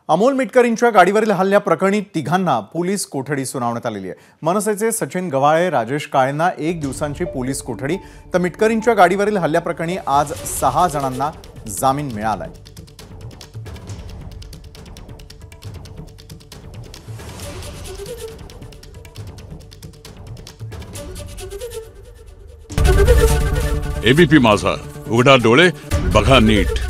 अमोल मिटकरींच्या गाडीवरील हल्ल्याप्रकरणी तिघांना पोलीस कोठडी सुनावण्यात आलेली आहे। मनसेचे सचिन गव्हाळे, राजेश काळेंना 1 दिवसांची पोलीस कोठडी, तर मिटकरींच्या गाडीवरील हल्ल्याप्रकरणी आज 6 जणांना जामीन मिळालाय। एबीपी माझा, उघडा डोळे बघा नीट।